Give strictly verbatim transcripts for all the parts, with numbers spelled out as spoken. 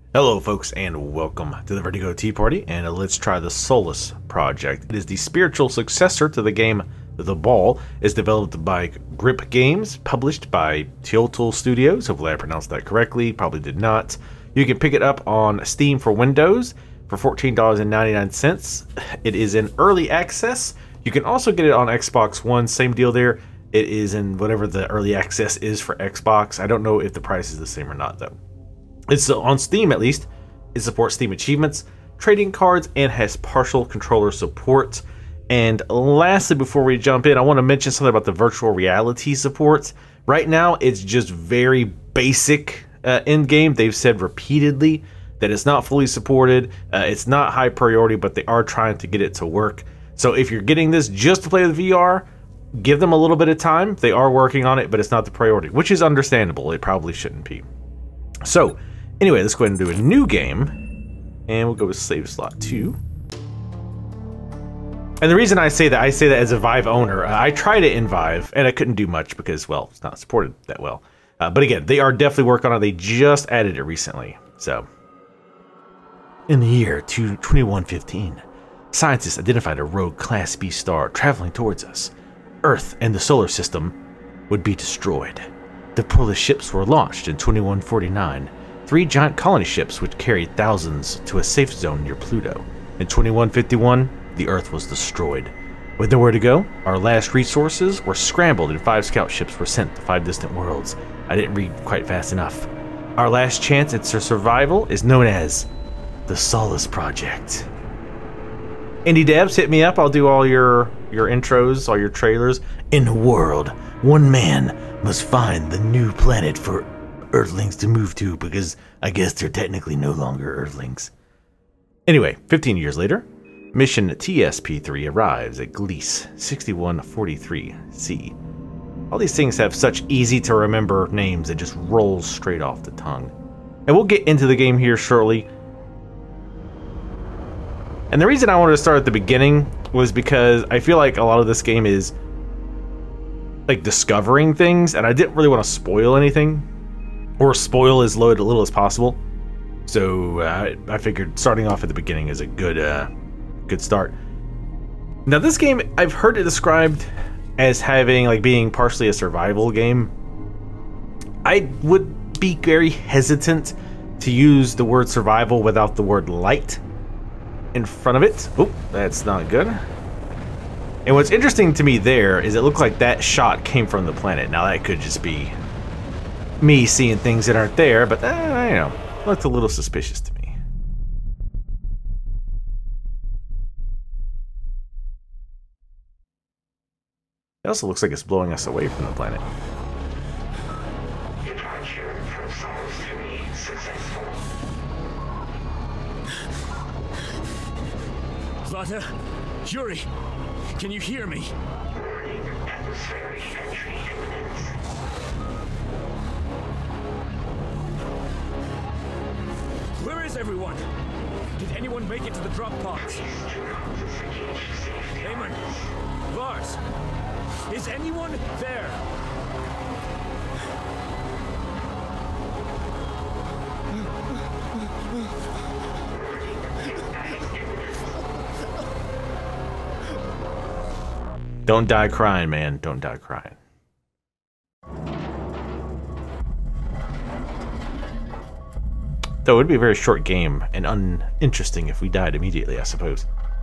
Hello folks and welcome to the Vertigo Tea Party, and uh, let's try the Solus project. It is the spiritual successor to the game The Ball. It's developed by Grip Games, published by Teotl Studios. Hopefully I pronounced that correctly, probably did not. You can pick it up on Steam for Windows for fourteen ninety-nine. It is in early access. You can also get it on Xbox One, same deal there. It is in whatever the early access is for Xbox. I don't know if the price is the same or not though. It's on Steam at least. It supports Steam achievements, trading cards, and has partial controller support. And lastly, before we jump in, I want to mention something about the virtual reality support. Right now, it's just very basic uh, in game. They've said repeatedly that it's not fully supported. Uh, it's not high priority, but they are trying to get it to work. So if you're getting this just to play with V R, give them a little bit of time. They are working on it, but it's not the priority, which is understandable. It probably shouldn't be. So anyway, let's go ahead and do a new game, and we'll go with save slot two. And the reason I say that, I say that as a Vive owner. Uh, I tried it in Vive, and I couldn't do much because, well, it's not supported that well. Uh, but again, they are definitely working on it. They just added it recently. So, in the year twenty-one fifteen, scientists identified a rogue Class B star traveling towards us. Earth and the solar system would be destroyed. The Polish ships were launched in twenty-one forty-nine. Three giant colony ships which carried thousands to a safe zone near Pluto. In twenty-one fifty-one, the Earth was destroyed. With nowhere to go, our last resources were scrambled and five scout ships were sent to five distant worlds. I didn't read quite fast enough. Our last chance at survival is known as the Solus Project. Indie devs, hit me up. I'll do all your, your intros, all your trailers. In a world, one man must find the new planet for Earthlings to move to, because I guess they're technically no longer Earthlings. Anyway, fifteen years later, mission T S P three arrives at Gliese sixty-one forty-three C. All these things have such easy to remember names that just rolls straight off the tongue. And we'll get into the game here shortly. And the reason I wanted to start at the beginning was because I feel like a lot of this game is like discovering things, and I didn't really want to spoil anything, or spoil as low, little as possible. So uh, I figured starting off at the beginning is a good, uh, good start. Now this game, I've heard it described as having, like, being partially a survival game. I would be very hesitant to use the word survival without the word light in front of it. Oh, that's not good. And what's interesting to me there is it looked like that shot came from the planet. Now that could just be me seeing things that aren't there, but uh, I don't know, it looked a little suspicious to me. It also looks like it's blowing us away from the planet. Departure from Solus three successful. Zlata, Yuri, can you hear me? Warning, atmospheric entry imminent. Where is everyone? Did anyone make it to the drop pods? Eamon, Lars, is anyone there? Don't die crying, man. Don't die crying. Though it would be a very short game and uninteresting if we died immediately, I suppose.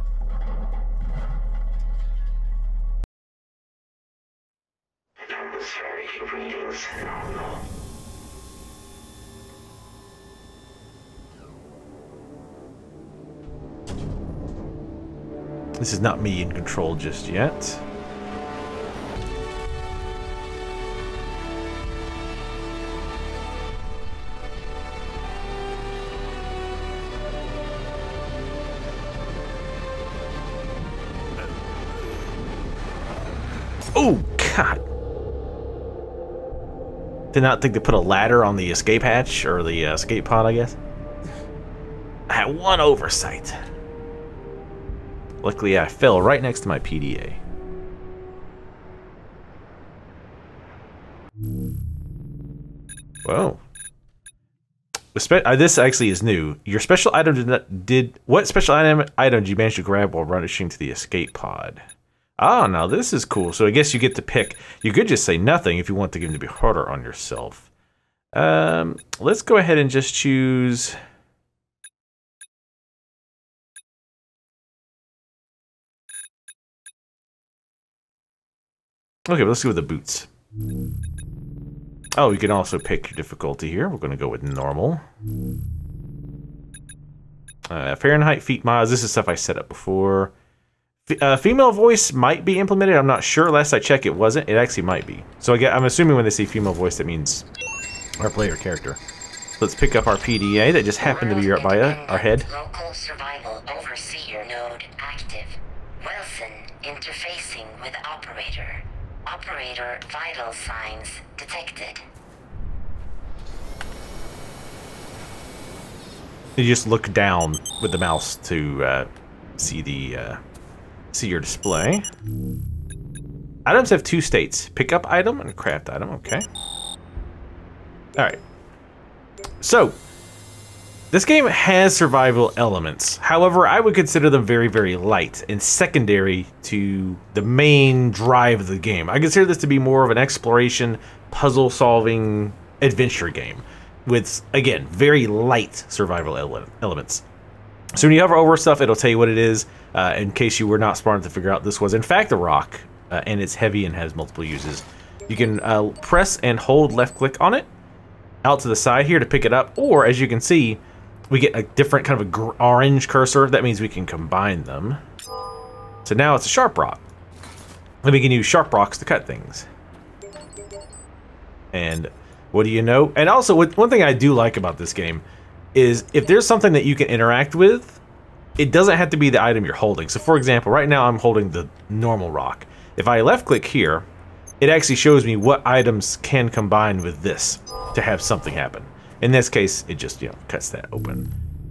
Atmospheric readings normal. This is not me in control just yet. Oh, God. Did not think to put a ladder on the escape hatch, or the uh, escape pod, I guess. I had one oversight. Luckily, I fell right next to my P D A. Whoa. Spe uh, this actually is new. Your special item did not, did what special item item did you manage to grab while rushing to the escape pod? Ah, now this is cool. So I guess you get to pick. You could just say nothing if you want the game to be harder on yourself. Um, let's go ahead and just choose. Okay, but let's go with the boots. Oh, you can also pick your difficulty here. We're going to go with normal. Uh, Fahrenheit, feet, miles. This is stuff I set up before. F uh, female voice might be implemented. I'm not sure. Last I checked, it wasn't. It actually might be. So I get, I'm assuming when they say female voice, that means our player character. Let's pick up our P D A that just happened to be right by uh, our head. Local survival overseer node active. Wilson interfacing with operator. Operator vital signs detected. You just look down with the mouse to uh, see the uh, see your display. Items have two states: pick-up item and craft item. Okay. All right. So this game has survival elements. However, I would consider them very, very light and secondary to the main drive of the game. I consider this to be more of an exploration, puzzle-solving adventure game with, again, very light survival ele elements. So when you hover over stuff, it'll tell you what it is, uh, in case you were not smart enough to figure out this was, in fact, a rock, uh, and it's heavy and has multiple uses. You can uh, press and hold left-click on it out to the side here to pick it up, or, as you can see, we get a different kind of a gr orange cursor. That means we can combine them. So now it's a sharp rock. And we can use sharp rocks to cut things. And what do you know? And also, one thing I do like about this game is if there's something that you can interact with, it doesn't have to be the item you're holding. So for example, right now I'm holding the normal rock. If I left click here, it actually shows me what items can combine with this to have something happen. In this case, it just, you know, cuts that open.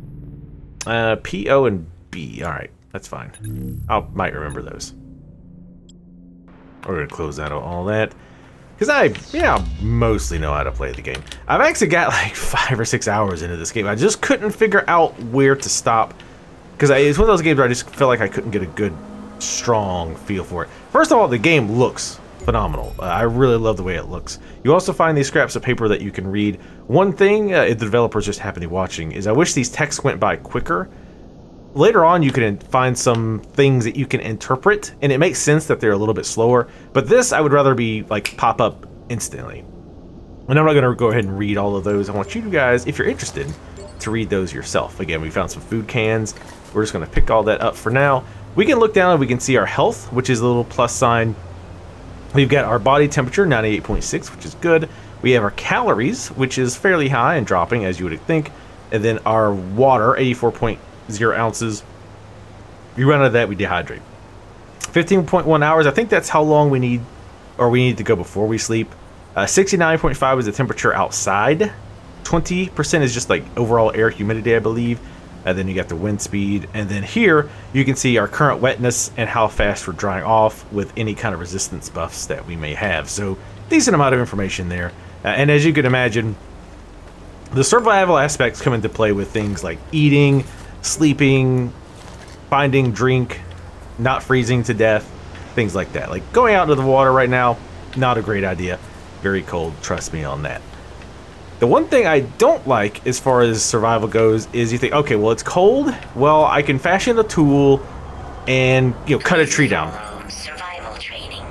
Uh, P, O, and B. All right, that's fine. I might remember those. We're gonna close out all that. Because I, yeah, mostly know how to play the game. I've actually got like five or six hours into this game. I just couldn't figure out where to stop. Because it's one of those games where I just felt like I couldn't get a good, strong feel for it. First of all, the game looks phenomenal. Uh, I really love the way it looks. You also find these scraps of paper that you can read. One thing, uh, if the developers just happen to be watching, is I wish these texts went by quicker. Later on, you can find some things that you can interpret, and it makes sense that they're a little bit slower. But this, I would rather be like pop up instantly. And I'm not going to go ahead and read all of those. I want you guys, if you're interested, to read those yourself. Again, we found some food cans. We're just going to pick all that up for now. We can look down and we can see our health, which is a little plus sign. We've got our body temperature, ninety-eight point six, which is good. We have our calories, which is fairly high and dropping, as you would think. And then our water, eighty-four point zero ounces. You run out of that, we dehydrate. fifteen point one hours, I think that's how long we need, or we need to go before we sleep. Uh, sixty-nine point five is the temperature outside. twenty percent is just like overall air humidity, I believe. And then you got the wind speed. And then here, you can see our current wetness and how fast we're drying off with any kind of resistance buffs that we may have. So, decent amount of information there. Uh, and as you can imagine, the survival aspects come into play with things like eating, sleeping, finding drink, not freezing to death, things like that. Like going out into the water right now, not a great idea. Very cold, trust me on that. The one thing I don't like as far as survival goes is you think, okay, well, it's cold. Well, I can fashion a tool and, you know, cut a tree down. Survival training.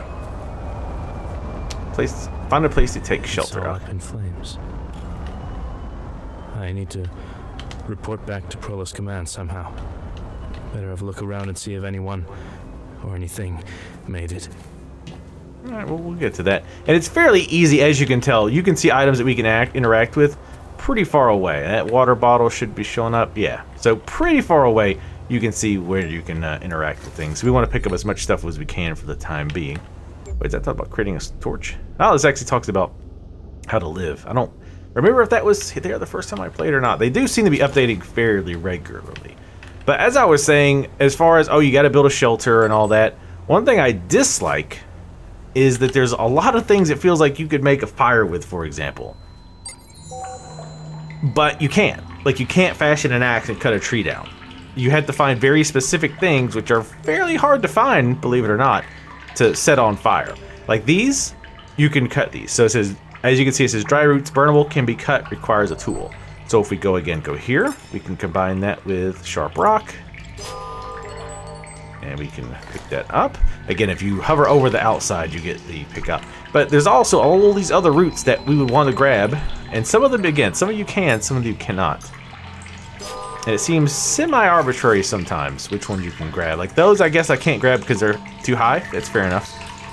Place, find a place to take shelter It's all out. up in flames. I need to report back to Prolus Command somehow. Better have a look around and see if anyone or anything made it. All right, well, we'll get to that. And it's fairly easy, as you can tell. You can see items that we can act, interact with pretty far away. That water bottle should be showing up. Yeah, so pretty far away, you can see where you can uh, interact with things. We want to pick up as much stuff as we can for the time being. Wait, is that talk about creating a torch? Oh, this actually talks about how to live. I don't remember if that was there the first time I played or not. They do seem to be updating fairly regularly. But as I was saying, as far as, oh, you got to build a shelter and all that, one thing I dislike is that there's a lot of things it feels like you could make a fire with, for example. but you can't. Like, you can't fashion an axe and cut a tree down. You have to find very specific things, which are fairly hard to find, believe it or not, to set on fire. Like these, you can cut these. So it says, as you can see, it says dry roots, burnable, can be cut, requires a tool. So if we go again, go here, we can combine that with sharp rock. And we can pick that up. Again, if you hover over the outside, you get the pick up. But there's also all these other roots that we would want to grab. And some of them, again, some of you can, some of you cannot. And it seems semi-arbitrary sometimes which ones you can grab. Like those, I guess I can't grab because they're too high. That's fair enough.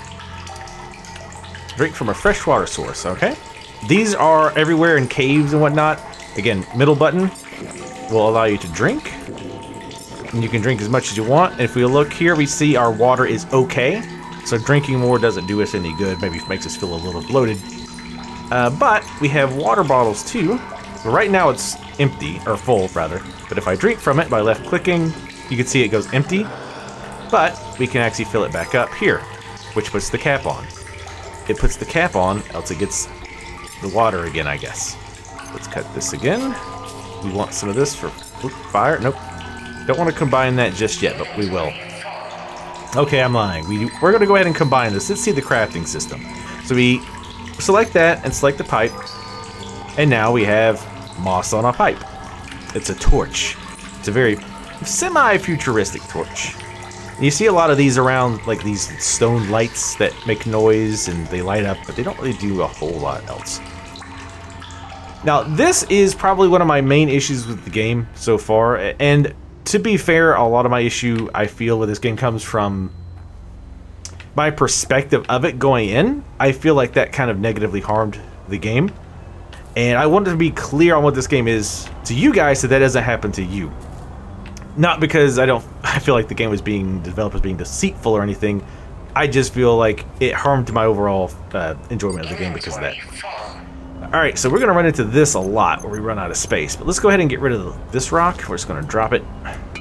Drink from a freshwater source, okay? These are everywhere in caves and whatnot. Again, middle button will allow you to drink. And you can drink as much as you want. And if we look here, we see our water is okay. So drinking more doesn't do us any good. Maybe it makes us feel a little bloated. Uh, but we have water bottles too. But right now it's empty, or full rather. But if I drink from it by left clicking, you can see it goes empty. But we can actually fill it back up here, which puts the cap on. It puts the cap on, else it gets the water again, I guess. Let's cut this again. We want some of this for oop, fire. Nope. Don't want to combine that just yet, but we will. Okay, I'm lying. We, we're going to go ahead and combine this. Let's see the crafting system. So we select that and select the pipe. And now we have moss on a pipe. It's a torch. It's a very semi-futuristic torch. You see a lot of these around, like these stone lights that make noise and they light up, but they don't really do a whole lot else. Now, this is probably one of my main issues with the game so far, and to be fair, a lot of my issue I feel with this game comes from my perspective of it going in. I feel like that kind of negatively harmed the game, and I wanted to be clear on what this game is to you guys so that doesn't happen to you. Not because I don't I feel like the game was being developed as being deceitful or anything. I just feel like it harmed my overall uh, enjoyment of the game because of that. Alright, so we're going to run into this a lot where we run out of space. But let's go ahead and get rid of this rock. We're just going to drop it.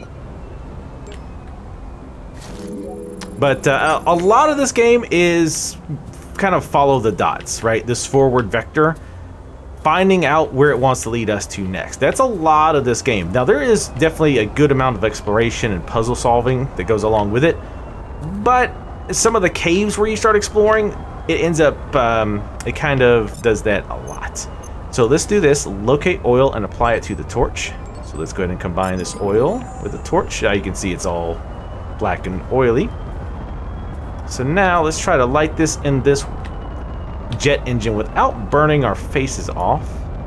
But uh, a lot of this game is kind of follow the dots, right? This forward vector. Finding out where it wants to lead us to next. That's a lot of this game. Now, there is definitely a good amount of exploration and puzzle solving that goes along with it. But some of the caves where you start exploring, it ends up, um, it kind of does that a lot. So let's do this. Locate oil and apply it to the torch. So let's go ahead and combine this oil with the torch. Now you can see it's all black and oily. So now let's try to light this in this jet engine without burning our faces off.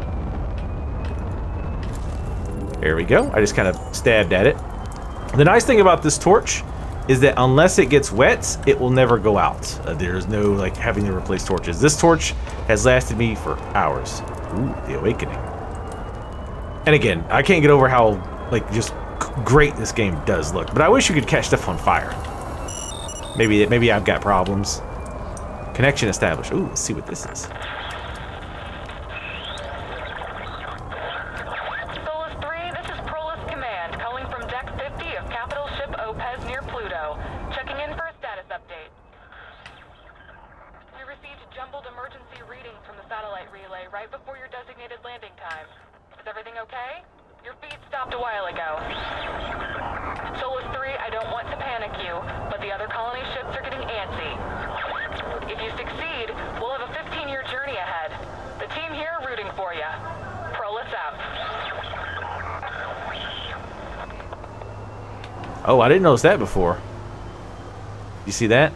There we go. I just kind of stabbed at it. The nice thing about this torch is that unless it gets wet, it will never go out. Uh, there's no like having to replace torches. This torch has lasted me for hours. Ooh, the awakening. And again, I can't get over how like just great this game does look. But I wish you could catch stuff on fire. Maybe maybe I've got problems. Connection established. Ooh, let's see what this is. Solus three, this is Solus Command, calling from Deck fifty of capital ship Opez near Pluto. Checking in for a status update. We received jumbled emergency readings from the satellite relay right before your designated landing time. Is everything okay? Your feed stopped a while ago. Solus three, I don't want to panic you, but the other colony ships are getting antsy. If you succeed, we'll have a fifteen year journey ahead. The team here are rooting for you. Solus out. Oh, I didn't notice that before. You see that?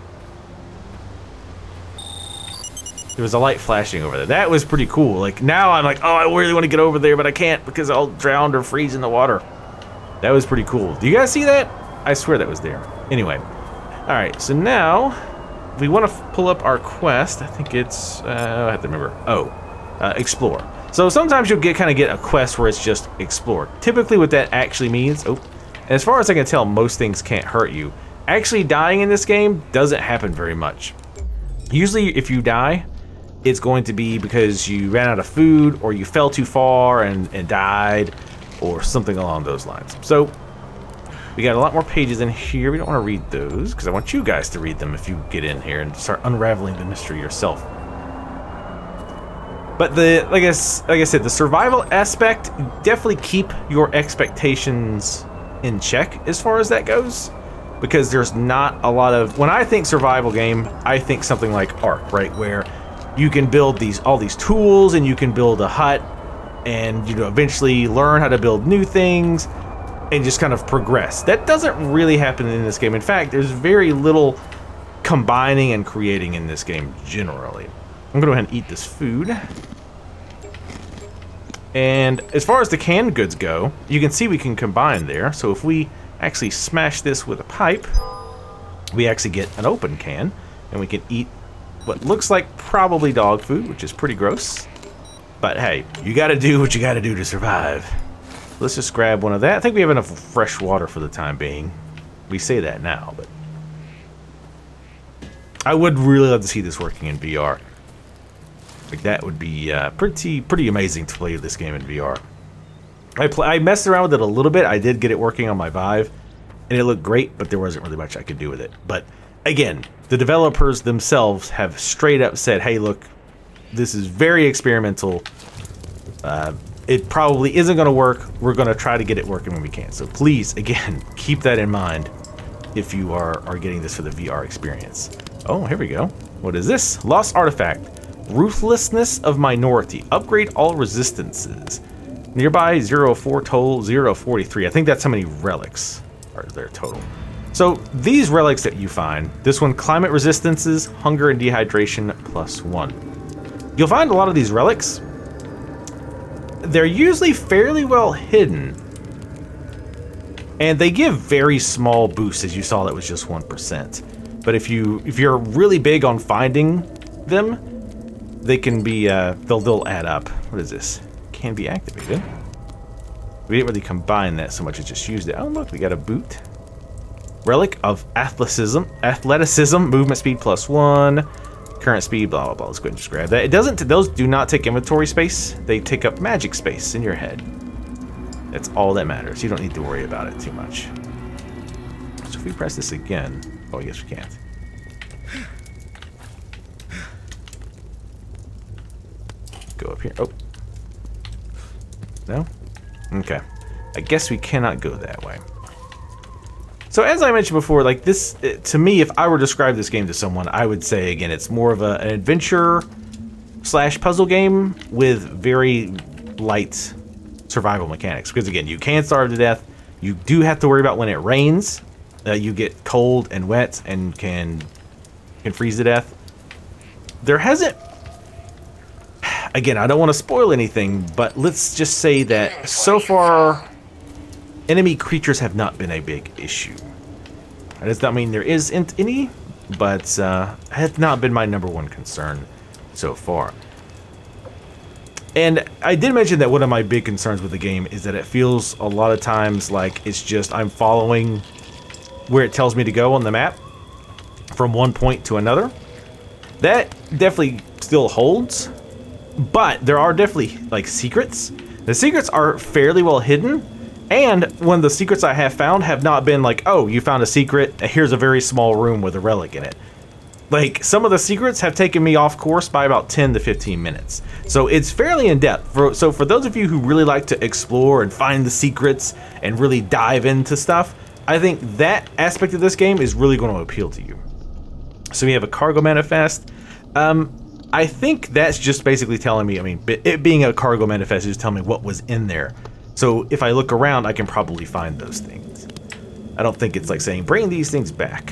There was a light flashing over there. That was pretty cool. Like, now I'm like, oh, I really want to get over there, but I can't because I'll drown or freeze in the water. That was pretty cool. Do you guys see that? I swear that was there. Anyway. Alright, so now we want to pull up our quest. I think it's, uh, I have to remember. Oh, uh, explore. So sometimes you'll get kind of get a quest where it's just explore. Typically what that actually means, oh, and as far as I can tell, most things can't hurt you. Actually dying in this game doesn't happen very much. Usually if you die, it's going to be because you ran out of food or you fell too far and, and died or something along those lines. So we got a lot more pages in here. We don't want to read those because I want you guys to read them if you get in here and start unraveling the mystery yourself. But the like I, like I said, the survival aspect, definitely keep your expectations in check as far as that goes, because there's not a lot of, when I think survival game, I think something like Ark, right, where you can build these all these tools and you can build a hut and, you know, eventually learn how to build new things and just kind of progress. That doesn't really happen in this game. In fact, there's very little combining and creating in this game generally. I'm gonna go ahead and eat this food. And as far as the canned goods go, you can see we can combine there. So if we actually smash this with a pipe, we actually get an open can, and we can eat what looks like probably dog food, which is pretty gross. But hey, you gotta do what you gotta do to survive. Let's just grab one of that. I think we have enough fresh water for the time being. We say that now, but I would really love to see this working in V R. Like, that would be uh, pretty pretty amazing to play this game in V R. I, play, I messed around with it a little bit. I did get it working on my Vive, and it looked great, but there wasn't really much I could do with it. But again, the developers themselves have straight up said, hey, look, this is very experimental. Uh, it probably isn't going to work. We're going to try to get it working when we can. So please, again, keep that in mind if you are, are getting this for the V R experience. Oh, here we go. What is this? Lost artifact. Ruthlessness of minority. Upgrade all resistances. Nearby zero four total zero forty-three. I think that's how many relics are there total. So these relics that you find, this one, climate resistances, hunger and dehydration plus one. You'll find a lot of these relics. They're usually fairly well hidden. And they give very small boosts, as you saw that was just one percent. But if you if you're really big on finding them, they can be uh, they'll they'll add up. What is this? Can be activated. We didn't really combine that so much as just used it. Oh look, we got a boot. Relic of athleticism, athleticism, movement speed plus one, current speed, blah blah blah. Let's go ahead and just grab that. It doesn't. Those do not take inventory space. They take up magic space in your head. That's all that matters. You don't need to worry about it too much. So if we press this again, oh, I guess we can't. Go up here. Oh. No? Okay. I guess we cannot go that way. So as I mentioned before, like this, to me, if I were to describe this game to someone, I would say, again, it's more of a, an adventure slash puzzle game with very light survival mechanics. Because again, you can starve to death. You do have to worry about when it rains. Uh, you get cold and wet and can, can freeze to death. There hasn't... Again, I don't want to spoil anything, but let's just say that so far, enemy creatures have not been a big issue. That does not mean there isn't any, but uh, has not been my number one concern so far. And I did mention that one of my big concerns with the game is that it feels a lot of times like it's just I'm following where it tells me to go on the map from one point to another. That definitely still holds. But there are definitely, like, secrets. The secrets are fairly well hidden, and when the secrets I have found have not been like, oh, you found a secret, here's a very small room with a relic in it. Like, some of the secrets have taken me off course by about ten to fifteen minutes. So it's fairly in-depth. For, so for those of you who really like to explore and find the secrets and really dive into stuff, I think that aspect of this game is really going to appeal to you. So we have a cargo manifest. Um... I think that's just basically telling me, I mean, it being a cargo manifest is telling me what was in there. So if I look around, I can probably find those things. I don't think it's like saying, bring these things back.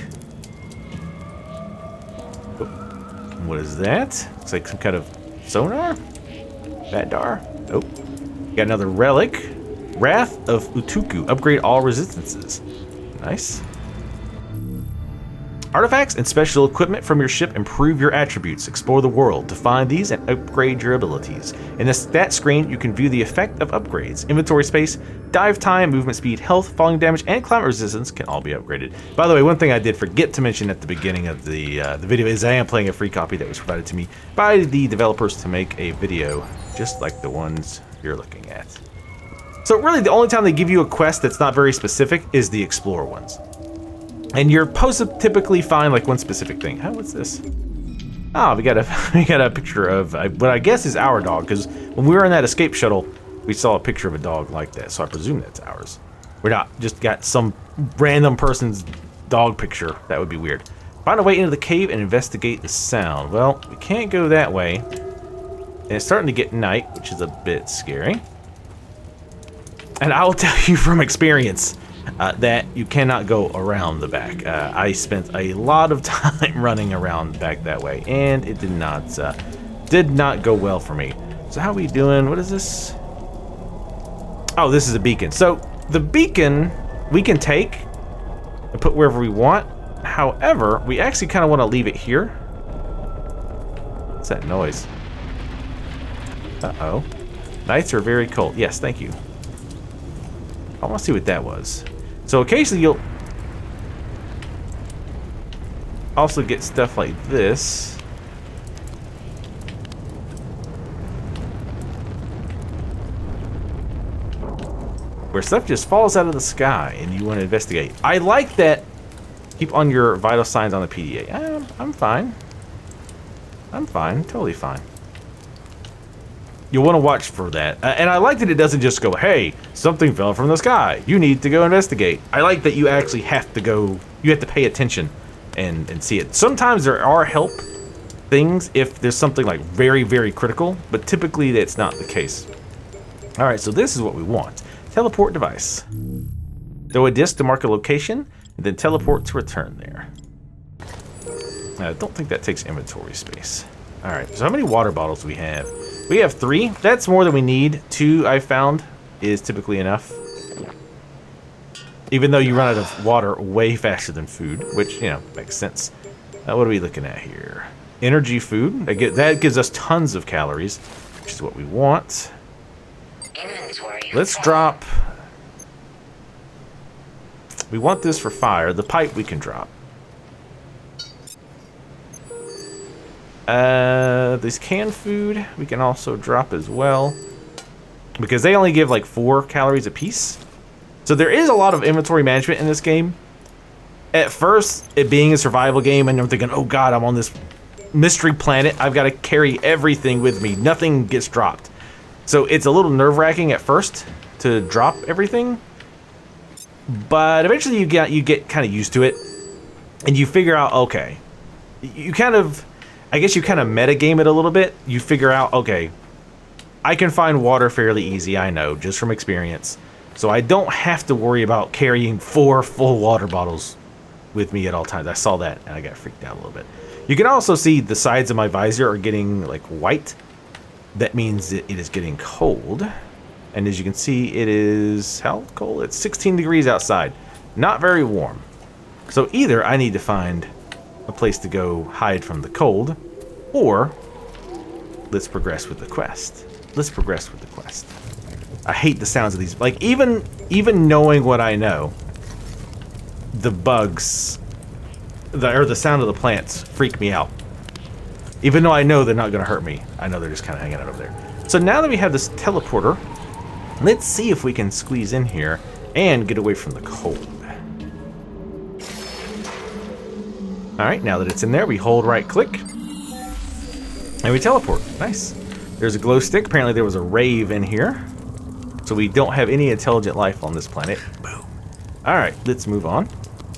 Oh, what is that? Looks like some kind of sonar? Badar? Oh, got another relic. Wrath of Utuku. Upgrade all resistances. Nice. Artifacts and special equipment from your ship improve your attributes. Explore the world to find these and upgrade your abilities. In the stat screen, you can view the effect of upgrades. Inventory space, dive time, movement speed, health, falling damage, and climate resistance can all be upgraded. By the way, one thing I did forget to mention at the beginning of the, uh, the video is I am playing a free copy that was provided to me by the developers to make a video just like the ones you're looking at. So really, the only time they give you a quest that's not very specific is the Explore ones. And you're supposed to typically find like one specific thing. How, what's this? Oh, we got a we got a picture of uh, what I guess is our dog, because when we were in that escape shuttle, we saw a picture of a dog like that, so I presume that's ours. We're not just got some random person's dog picture. That would be weird. Find a way into the cave and investigate the sound. Well, we can't go that way. And it's starting to get night, which is a bit scary. And I will tell you from experience uh, that you cannot go around the back. Uh, I spent a lot of time running around back that way, and it did not uh, did not go well for me. So how are we doing? What is this? Oh, this is a beacon. So the beacon we can take and put wherever we want. However, we actually kind of want to leave it here. What's that noise? Uh-oh. Nights are very cold. Yes, thank you. I want to see what that was. So occasionally you'll also get stuff like this. Where stuff just falls out of the sky and you want to investigate. I like that. Keep on your vital signs on the P D A. I'm, I'm fine. I'm fine. Totally fine. You'll want to watch for that. Uh, and I like that it doesn't just go, hey, something fell from the sky. You need to go investigate. I like that you actually have to go, you have to pay attention and, and see it. Sometimes there are help things if there's something like very, very critical, but typically that's not the case. All right, so this is what we want. Teleport device. Throw a disc to mark a location, and then teleport to return there. I don't think that takes inventory space. All right, so how many water bottles do we have? We have three. That's more than we need. Two, I found, is typically enough. Even though you run out of water way faster than food, which, you know, makes sense. Uh, what are we looking at here? Energy food. That, get, that gives us tons of calories, which is what we want. Inventory. Let's drop... We want this for fire. The pipe we can drop. Uh, this canned food we can also drop as well, because they only give like four calories a piece. So there is a lot of inventory management in this game. At first, it being a survival game, and I'm thinking, oh god, I'm on this mystery planet. I've got to carry everything with me. Nothing gets dropped. So it's a little nerve-wracking at first to drop everything. But eventually you get you get kind of used to it, and you figure out, okay, you kind of, I guess you kind of metagame it a little bit. You figure out, okay, I can find water fairly easy, I know, just from experience. So I don't have to worry about carrying four full water bottles with me at all times. I saw that, and I got freaked out a little bit. You can also see the sides of my visor are getting, like, white. That means that it is getting cold. And as you can see, it is, how cold? It's sixteen degrees outside. Not very warm. So either I need to find a place to go hide from the cold, or let's progress with the quest. Let's progress with the quest. I hate the sounds of these. Like, even, even knowing what I know, the bugs, the, or the sound of the plants freak me out. Even though I know they're not going to hurt me. I know they're just kind of hanging out over there. So now that we have this teleporter, let's see if we can squeeze in here and get away from the cold. Alright, now that it's in there, we hold right click. And we teleport. Nice. There's a glow stick. Apparently there was a rave in here. So we don't have any intelligent life on this planet. Boom. Alright, let's move on.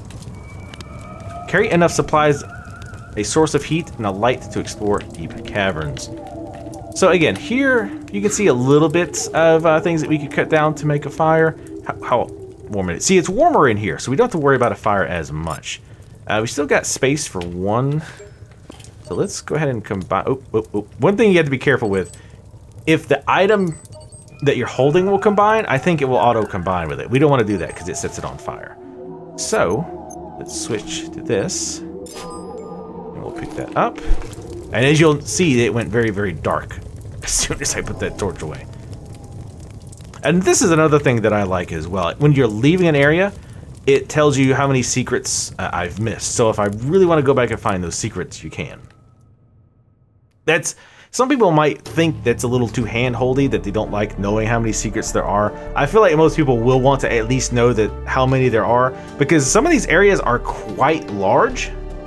Carry enough supplies, a source of heat, and a light to explore deep caverns. So again, here you can see a little bit of uh, things that we could cut down to make a fire. How, how warm it is. See, it's warmer in here, so we don't have to worry about a fire as much. Uh, we still got space for one. So let's go ahead and combine. Oh, oh, oh. One thing you have to be careful with, if the item that you're holding will combine, I think it will auto combine with it. We don't want to do that because it sets it on fire. So let's switch to this. And we'll pick that up. And as you'll see, it went very, very dark as soon as I put that torch away. And this is another thing that I like as well. When you're leaving an area, it tells you how many secrets uh, I've missed. So if I really want to go back and find those secrets, you can. That's, some people might think that's a little too hand-holdy, that they don't like knowing how many secrets there are. I feel like most people will want to at least know that how many there are, because some of these areas are quite large.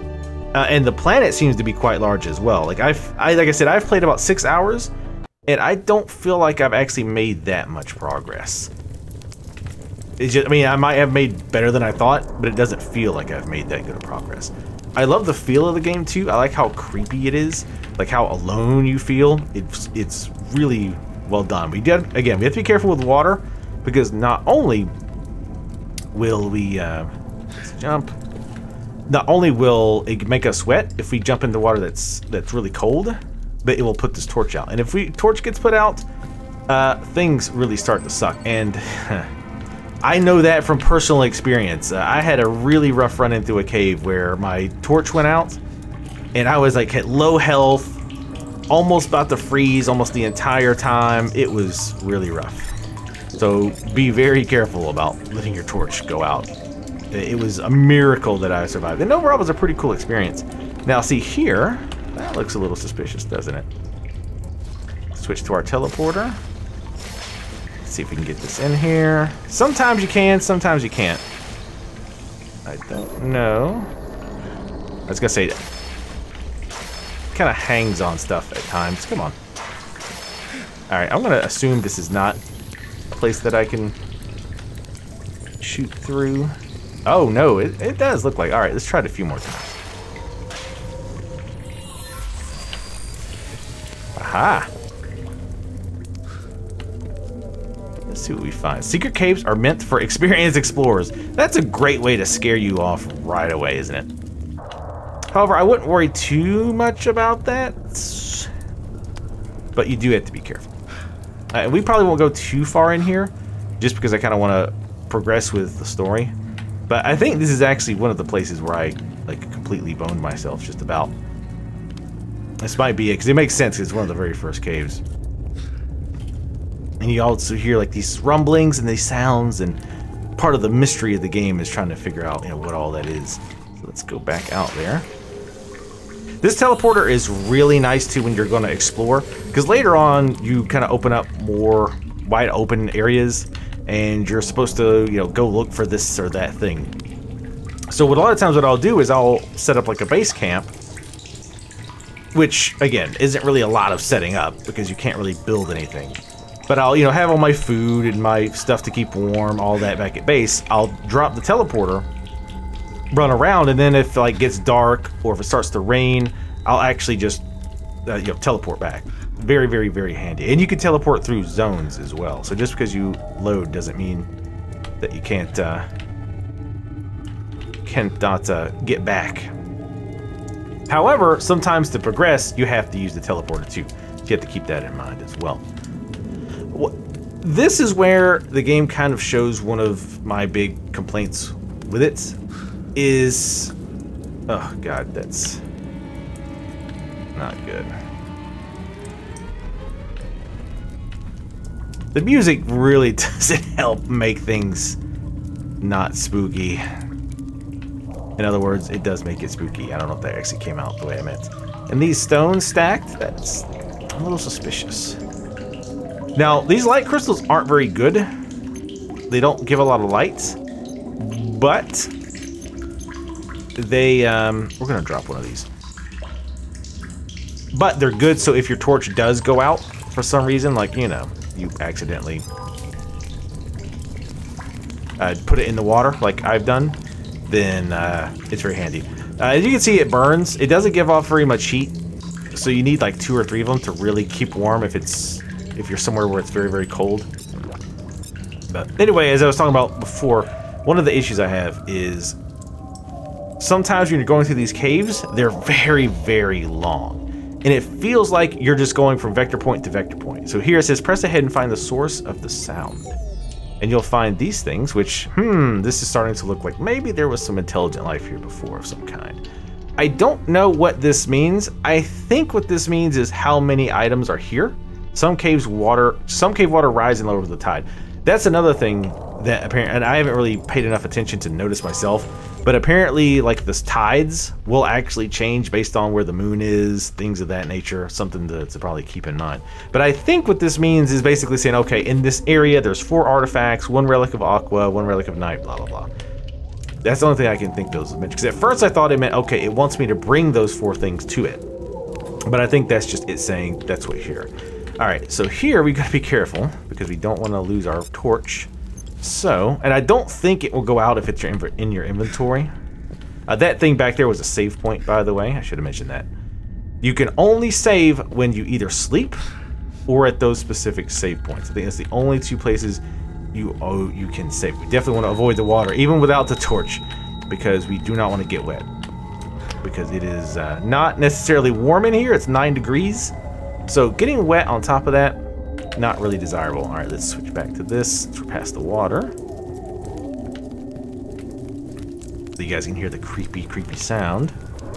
Uh, and the planet seems to be quite large as well. Like I've, I, like I said, I've played about six hours, and I don't feel like I've actually made that much progress. It's just, I mean, I might have made better than I thought, but it doesn't feel like I've made that good of progress. I love the feel of the game too. I like how creepy it is, like how alone you feel. It's it's really well done. We did again. We have to be careful with water because not only will we uh, let's jump. Not only will it make us sweat if we jump into water that's that's really cold, but it will put this torch out. And if we torch gets put out, uh, things really start to suck. And I know that from personal experience. Uh, I had a really rough run into a cave where my torch went out, and I was like at low health, almost about to freeze almost the entire time. It was really rough. So be very careful about letting your torch go out. It was a miracle that I survived. And overall, it was a pretty cool experience. Now, see here, that looks a little suspicious, doesn't it? Switch to our teleporter. Let's see if we can get this in here. Sometimes you can, sometimes you can't. I don't know. I was gonna say, kind of hangs on stuff at times. Come on. All right, I'm gonna assume this is not a place that I can shoot through. Oh no, it, it does look like. All right, let's try it a few more times. Aha. Let's see what we find. Secret caves are meant for experienced explorers. That's a great way to scare you off right away, isn't it? However, I wouldn't worry too much about that. But you do have to be careful. Uh, we probably won't go too far in here, just because I kind of want to progress with the story. But I think this is actually one of the places where I like completely boned myself just about. This might be it, because it makes sense, because it's one of the very first caves. And you also hear like these rumblings and these sounds, and part of the mystery of the game is trying to figure out, you know, what all that is. So let's go back out there. This teleporter is really nice too when you're going to explore, because later on you kind of open up more wide open areas, and you're supposed to, you know, go look for this or that thing. So what a lot of times what I'll do is I'll set up like a base camp, which again isn't really a lot of setting up because you can't really build anything. But I'll, you know, have all my food and my stuff to keep warm, all that back at base. I'll drop the teleporter, run around, and then if like gets dark or if it starts to rain, I'll actually just uh, you know, teleport back. Very, very, very handy. And you can teleport through zones as well. So just because you load doesn't mean that you can't uh, can't not uh, get back. However, sometimes to progress, you have to use the teleporter too. So you have to keep that in mind as well. This is where the game kind of shows one of my big complaints with it. Is, oh god, that's not good. The music really doesn't help make things not spooky. In other words, it does make it spooky. I don't know if that actually came out the way I meant. And these stones stacked, that's a little suspicious. Now, these light crystals aren't very good. They don't give a lot of light. But they, um, we're gonna drop one of these. But they're good, so if your torch does go out for some reason, like, you know, you accidentally uh, put it in the water, like I've done, then uh, it's very handy. Uh, as you can see, it burns. It doesn't give off very much heat, so you need like two or three of them to really keep warm if it's if you're somewhere where it's very, very cold. But anyway, as I was talking about before, one of the issues I have is sometimes when you're going through these caves, they're very, very long. And it feels like you're just going from vector point to vector point. So here it says, press ahead and find the source of the sound. And you'll find these things, which, hmm, this is starting to look like maybe there was some intelligent life here before of some kind. I don't know what this means. I think what this means is how many items are here. Some caves water, some cave water rise and lower with the tide. That's another thing that apparently, and I haven't really paid enough attention to notice myself, but apparently like the tides will actually change based on where the moon is, things of that nature, something to, to probably keep in mind. But I think what this means is basically saying, okay, in this area there's four artifacts, one relic of aqua, one relic of night, blah, blah, blah. That's the only thing I can think those mentioned. Because at first I thought it meant, okay, it wants me to bring those four things to it. But I think that's just it saying that's what here. All right, so here we gotta be careful because we don't want to lose our torch. So, and I don't think it will go out if it's your inv in your inventory. Uh, that thing back there was a save point, by the way. I should have mentioned that. You can only save when you either sleep or at those specific save points. I think that's the only two places you oh you can save. We definitely want to avoid the water, even without the torch, because we do not want to get wet. Because it is uh, not necessarily warm in here. It's nine degrees. So getting wet on top of that, not really desirable. All right, let's switch back to this. We're past the water. So you guys can hear the creepy, creepy sound.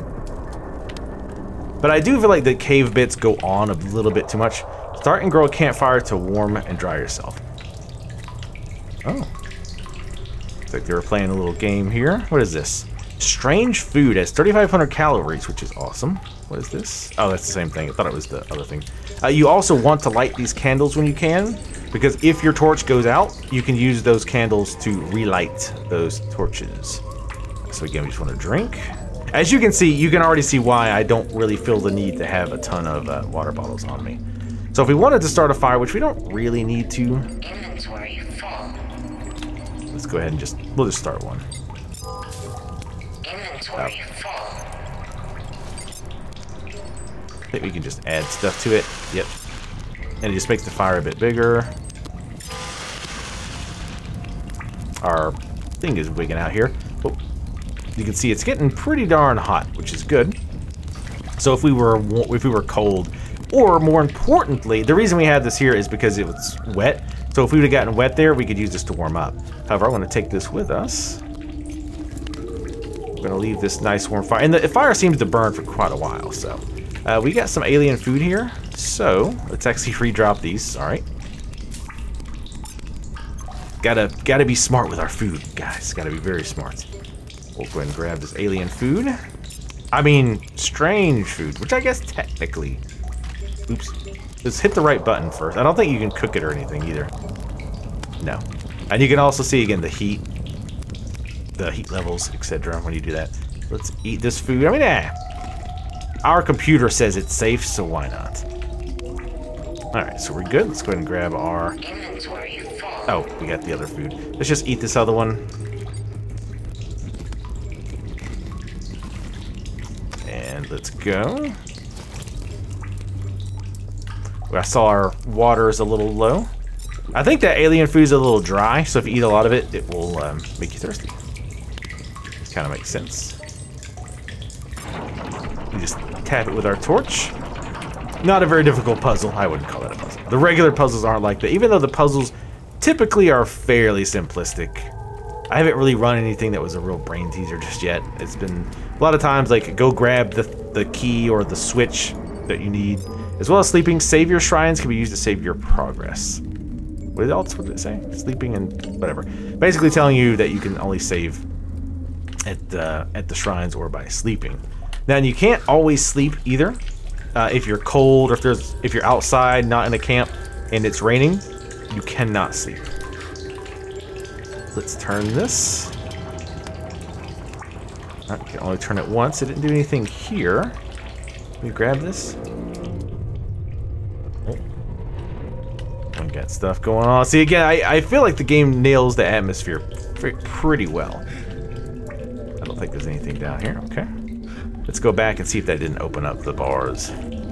But I do feel like the cave bits go on a little bit too much. Start and grow a campfire to warm and dry yourself. Oh. Looks like they were playing a little game here. What is this? Strange food has thirty-five hundred calories, which is awesome. What is this? Oh, that's the same thing. I thought it was the other thing. Uh, you also want to light these candles when you can, because if your torch goes out, you can use those candles to relight those torches. So again, we just want to drink. As you can see, you can already see why I don't really feel the need to have a ton of uh, water bottles on me. So if we wanted to start a fire, which we don't really need to, Inventory full. let's go ahead and just, we'll just start one. Inventory full. I think we can just add stuff to it. Yep. And it just makes the fire a bit bigger. Our thing is wigging out here. Oh, you can see it's getting pretty darn hot, which is good. So if we were if we were cold, or more importantly, the reason we had this here is because it was wet. So if we would have gotten wet there, we could use this to warm up. However, I want to take this with us. We're gonna leave this nice warm fire, and the fire seems to burn for quite a while. So uh, we got some alien food here. So let's actually re-drop these. All right. Gotta gotta be smart with our food, guys. Gotta be very smart. We'll go ahead and grab this alien food. I mean, strange food, which I guess technically. Oops. Let's hit the right button first. I don't think you can cook it or anything either. No. And you can also see again the heat, the heat levels, et cetera. When you do that, let's eat this food. I mean, eh. Our computer says it's safe, so why not? All right, so we're good. Let's go ahead and grab our. Inventory full. Oh, we got the other food. Let's just eat this other one. And let's go. I saw our water is a little low. I think that alien food is a little dry, so if you eat a lot of it, it will um, make you thirsty. Kind of makes sense. We just tap it with our torch. Not a very difficult puzzle. I wouldn't call that a puzzle. The regular puzzles aren't like that, even though the puzzles typically are fairly simplistic. I haven't really run anything that was a real brain teaser just yet. It's been a lot of times like go grab the, the key or the switch that you need. As well as sleeping, save your shrines can be used to save your progress. What else would it say? Sleeping and whatever. Basically telling you that you can only save at the, at the shrines or by sleeping. Now, you can't always sleep either. Uh, if you're cold or if there's if you're outside, not in a camp, and it's raining, you cannot sleep. Let's turn this. I can only turn it once. It didn't do anything here. Let me grab this. We got stuff going on. See, again, I, I feel like the game nails the atmosphere pretty well. I don't think there's anything down here. Okay. Let's go back and see if that didn't open up the bars.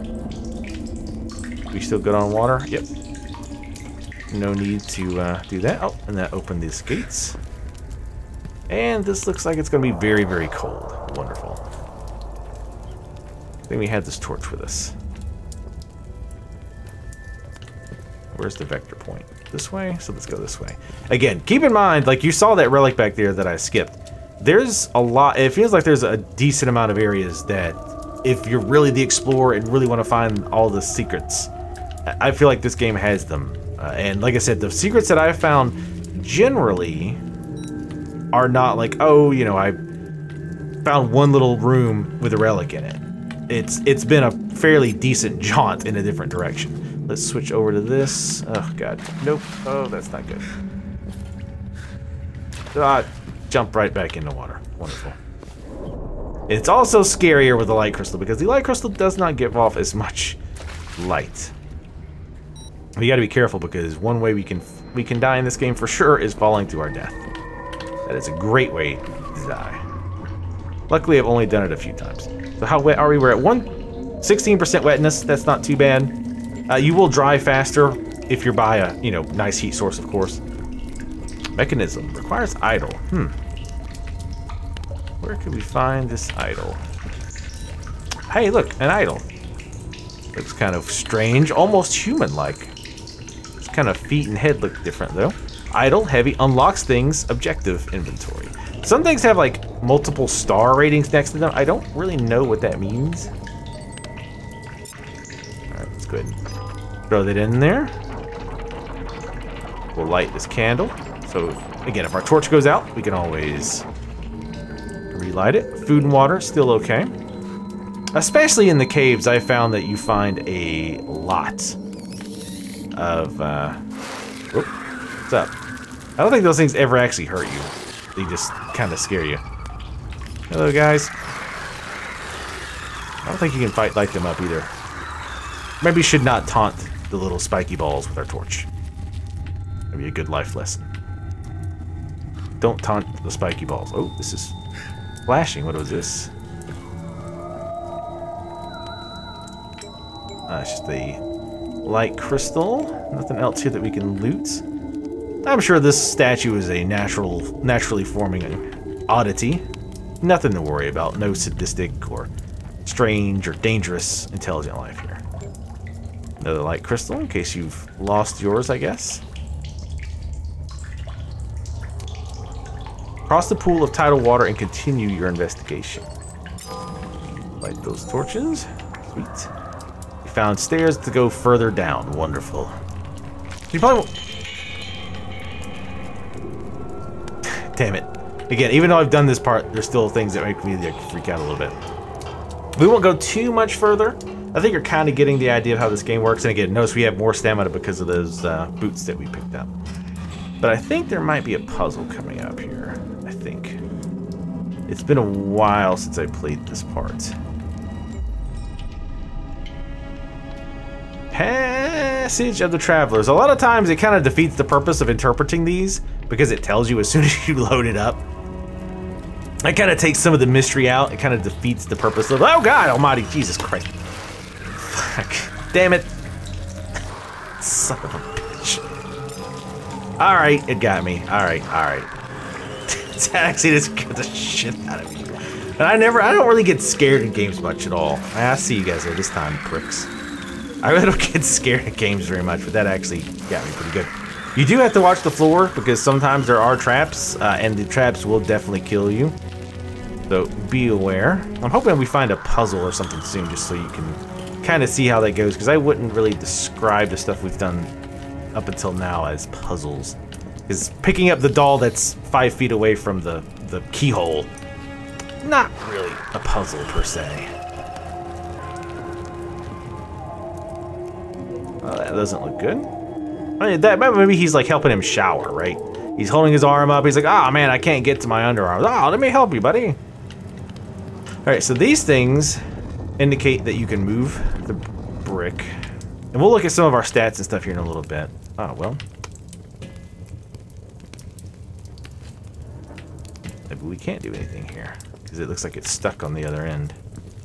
We still good on water? Yep. No need to uh, do that. Oh, and that opened these gates. And this looks like it's going to be very, very cold. Wonderful. I think we had this torch with us. Where's the vector point? This way? So let's go this way. Again, keep in mind, like you saw that relic back there that I skipped. There's a lot, it feels like there's a decent amount of areas that if you're really the explorer and really want to find all the secrets, I feel like this game has them. Uh, and like I said, the secrets that I've found generally are not like, oh, you know, I found one little room with a relic in it. It's It's been a fairly decent jaunt in a different direction. Let's switch over to this. Oh, God. Nope. Oh, that's not good. Ah, jump right back into water. Wonderful. It's also scarier with the light crystal because the light crystal does not give off as much light. We got to be careful because one way we can we can die in this game for sure is falling to our death. That is a great way to die. Luckily, I've only done it a few times. So how wet are we? We're at one sixteen percent wetness. That's not too bad. Uh, you will dry faster if you're by a you know nice heat source, of course. Mechanism requires idle. Hmm. Where could we find this idol? Hey, look, an idol. Looks kind of strange, almost human-like. Its kind of feet and head look different, though. Idle, heavy, unlocks things, objective inventory. Some things have, like, multiple star ratings next to them. I don't really know what that means. Alright, let's go ahead and throw that in there. We'll light this candle. So, again, if our torch goes out, we can always relight it. Food and water, still okay. Especially in the caves, I found that you find a lot of, uh... Whoop, what's up? I don't think those things ever actually hurt you. They just kind of scare you. Hello, guys. I don't think you can fight light them up either. Maybe we should not taunt the little spiky balls with our torch. Maybe a good life lesson. Don't taunt the spiky balls. Oh, this is flashing. What was this? Uh, it's just a light crystal. Nothing else here that we can loot. I'm sure this statue is a natural, naturally forming oddity. Nothing to worry about. No sadistic or strange or dangerous intelligent life here. Another light crystal in case you've lost yours, I guess. Cross the pool of tidal water and continue your investigation. Light those torches. Sweet. We found stairs to go further down. Wonderful. You probably won't... Damn it. Again, even though I've done this part, there's still things that make me like, freak out a little bit. We won't go too much further. I think you're kind of getting the idea of how this game works. And again, notice we have more stamina because of those uh, boots that we picked up. But I think there might be a puzzle coming up here. I think. It's been a while since I played this part. Passage of the Travelers. A lot of times it kind of defeats the purpose of interpreting these because it tells you as soon as you load it up. It kind of takes some of the mystery out. It kind of defeats the purpose of, oh God almighty, Jesus Christ. Fuck. Damn it. Son of a bitch. Alright, it got me. Alright, alright. That actually just scared the shit out of me. And I never, I don't really get scared in games much at all. I see you guys there this time, pricks. I really don't get scared at games very much, but that actually got me pretty good. You do have to watch the floor because sometimes there are traps, uh, and the traps will definitely kill you. So be aware. I'm hoping we find a puzzle or something soon just so you can kind of see how that goes, because I wouldn't really describe the stuff we've done up until now as puzzles. Because picking up the doll that's five feet away from the, the keyhole, not really a puzzle per se. Well, that doesn't look good. I mean, that, maybe he's like helping him shower, right? He's holding his arm up. He's like, ah, oh, man, I can't get to my underarms. Oh, let me help you, buddy. All right, so these things indicate that you can move the brick. And we'll look at some of our stats and stuff here in a little bit. Oh, well. Maybe we can't do anything here because it looks like it's stuck on the other end.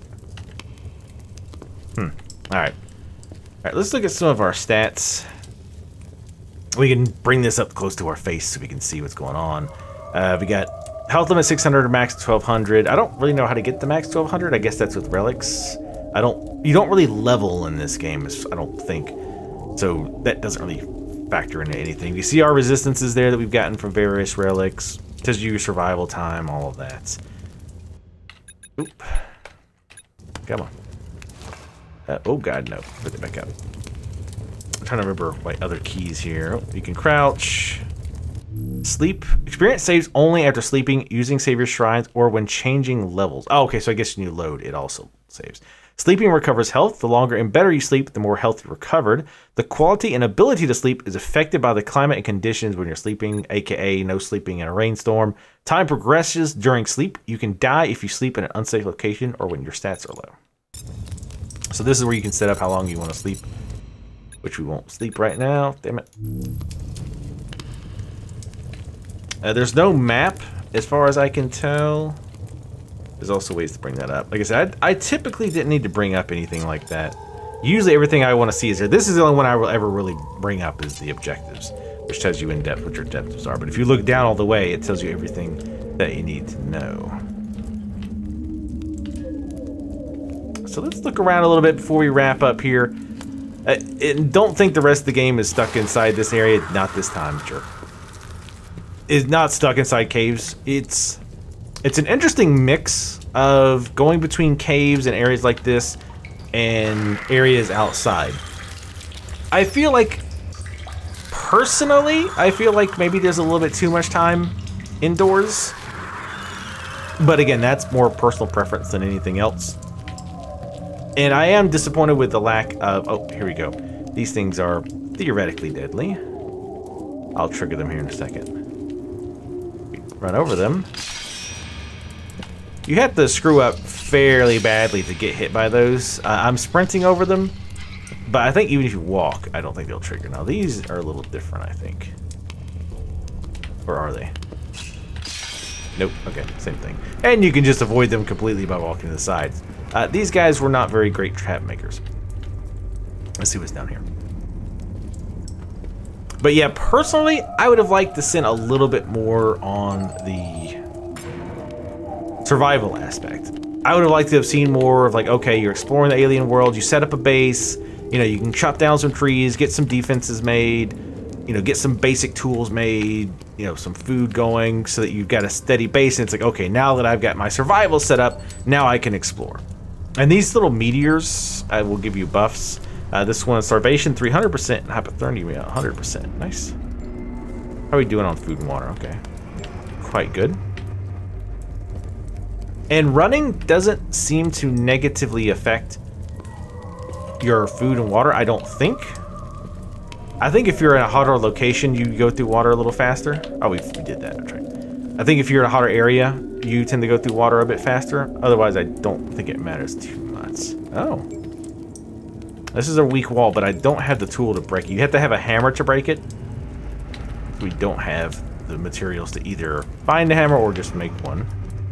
Hmm. All right. All right, let's look at some of our stats. We can bring this up close to our face so we can see what's going on. Uh, we got health limit six hundred, max twelve hundred. I don't really know how to get the max twelve hundred. I guess that's with relics. I don't. You don't really level in this game, I don't think. So that doesn't really factor into anything. You see our resistances there that we've gotten from various relics. It tells you your survival time, all of that. Oop. Come on. Uh, oh God, no. Put it back up. I'm trying to remember my other keys here. Oh, you can crouch. Sleep. Experience saves only after sleeping, using Savior Shrines, or when changing levels. Oh, okay, so I guess when you load, it also saves. Sleeping recovers health. The longer and better you sleep, the more health you recovered. The quality and ability to sleep is affected by the climate and conditions when you're sleeping, aka no sleeping in a rainstorm. Time progresses during sleep. You can die if you sleep in an unsafe location or when your stats are low. So this is where you can set up how long you want to sleep, which we won't sleep right now. Damn it. Uh, there's no map as far as I can tell. There's also ways to bring that up. Like I said, I, I typically didn't need to bring up anything like that. Usually everything I want to see is here. This is the only one I will ever really bring up is the objectives, which tells you in depth what your objectives are. But if you look down all the way, it tells you everything that you need to know. So let's look around a little bit before we wrap up here. Uh, and don't think the rest of the game is stuck inside this area. Not this time, sure. It's not stuck inside caves. It's it's an interesting mix of going between caves and areas like this and areas outside. I feel like, personally, I feel like maybe there's a little bit too much time indoors. But again, that's more personal preference than anything else. And I am disappointed with the lack of... Oh, here we go. These things are theoretically deadly. I'll trigger them here in a second. Run over them. You have to screw up fairly badly to get hit by those. Uh, I'm sprinting over them, but I think even if you walk, I don't think they'll trigger. Now, these are a little different, I think. Or are they? Nope. Okay, same thing. And you can just avoid them completely by walking to the sides. Uh, these guys were not very great trap makers. Let's see what's down here. But yeah, personally, I would have liked to send a little bit more on the survival aspect. I would have liked to have seen more of like, okay, you're exploring the alien world, you set up a base, you know, you can chop down some trees, get some defenses made, you know, get some basic tools made, you know, some food going so that you've got a steady base. And it's like, okay, now that I've got my survival set up, now I can explore. And these little meteors, I will give you buffs. Uh, this one, starvation, three hundred percent, and hypothermia, one hundred percent. Nice. How are we doing on food and water? Okay. Quite good. And running doesn't seem to negatively affect your food and water, I don't think. I think if you're in a hotter location, you go through water a little faster. Oh, we, we did that. That's right. I think if you're in a hotter area, you tend to go through water a bit faster. Otherwise, I don't think it matters too much. Oh. This is a weak wall, but I don't have the tool to break it. You have to have a hammer to break it. We don't have the materials to either find a hammer or just make one.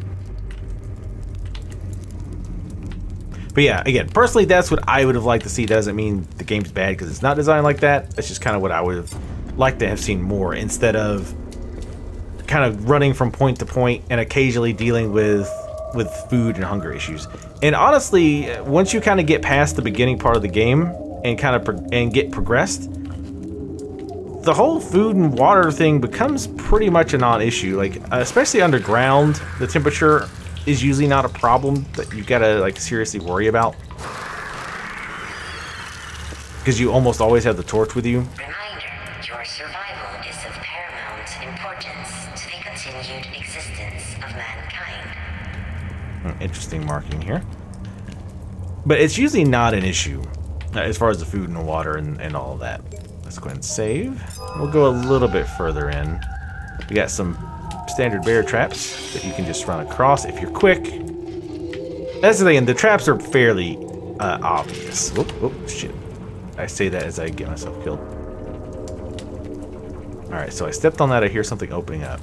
But yeah, again, personally, that's what I would have liked to see. Doesn't mean the game's bad because it's not designed like that. That's just kind of what I would have liked to have seen more, instead of kind of running from point to point and occasionally dealing with with food and hunger issues. And honestly, once you kind of get past the beginning part of the game and kind of pro and get progressed, the whole food and water thing becomes pretty much a non-issue. Like, uh, especially underground, the temperature is usually not a problem that you gotta like seriously worry about, because you almost always have the torch with you. Reminder, your survival is of paramount importance to the continued existence of mankind. Interesting marking here. But it's usually not an issue uh, as far as the food and the water and, and all of that. Let's go ahead and save. We'll go a little bit further in. We got some standard bear traps that you can just run across if you're quick. That's the thing, and the traps are fairly uh, obvious. Whoop, whoop, shit. I say that as I get myself killed. Alright, so I stepped on that. I hear something opening up.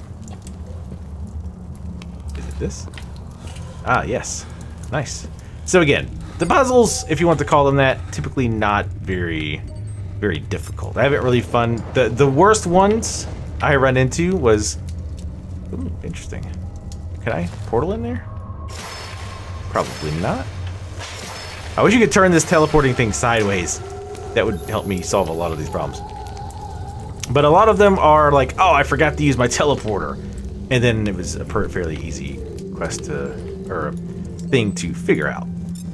Is it this? Ah, yes. Nice. So again, the puzzles, if you want to call them that, typically not very, very difficult. I have it really fun. The, the worst ones I run into was... Ooh, interesting. Can I portal in there? Probably not. I wish you could turn this teleporting thing sideways. That would help me solve a lot of these problems. But a lot of them are like, oh, I forgot to use my teleporter. And then it was a fairly easy quest to, or a thing to figure out.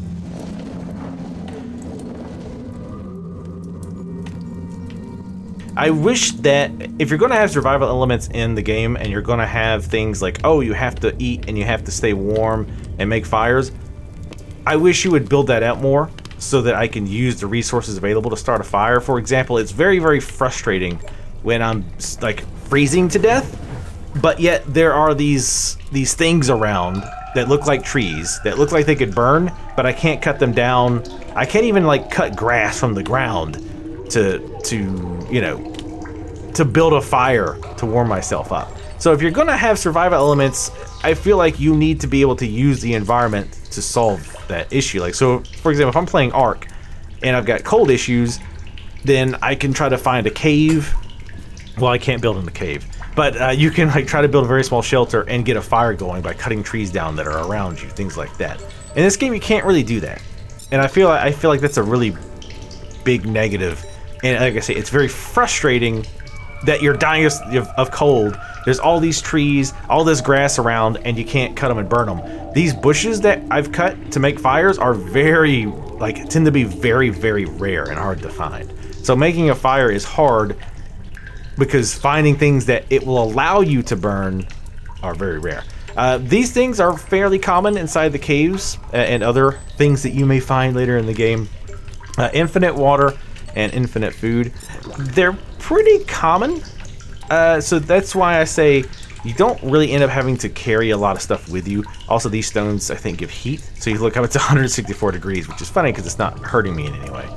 I wish that if you're going to have survival elements in the game and you're going to have things like, oh, you have to eat and you have to stay warm and make fires, I wish you would build that out more so that I can use the resources available to start a fire. For example, it's very, very frustrating when I'm like freezing to death, but yet there are these these things around that look like trees, that look like they could burn, but I can't cut them down. I can't even like cut grass from the ground to, to you know, to build a fire to warm myself up. So if you're gonna have survival elements, I feel like you need to be able to use the environment to solve that issue. Like, so for example, if I'm playing Ark and I've got cold issues, then I can try to find a cave. Well, I can't build in the cave, but uh, you can like try to build a very small shelter and get a fire going by cutting trees down that are around you, things like that. In this game, you can't really do that, and I feel I feel like that's a really big negative. And like I say, it's very frustrating that you're dying of, of cold. There's all these trees, all this grass around, and you can't cut them and burn them. These bushes that I've cut to make fires are very, like, tend to be very, very rare and hard to find. So making a fire is hard because finding things that it will allow you to burn are very rare. Uh, these things are fairly common inside the caves uh, and other things that you may find later in the game. Uh, infinite water and infinite food. They're pretty common, uh, so that's why I say you don't really end up having to carry a lot of stuff with you. Also, these stones, I think, give heat, so you look up, it's one hundred sixty-four degrees, which is funny because it's not hurting me in any way.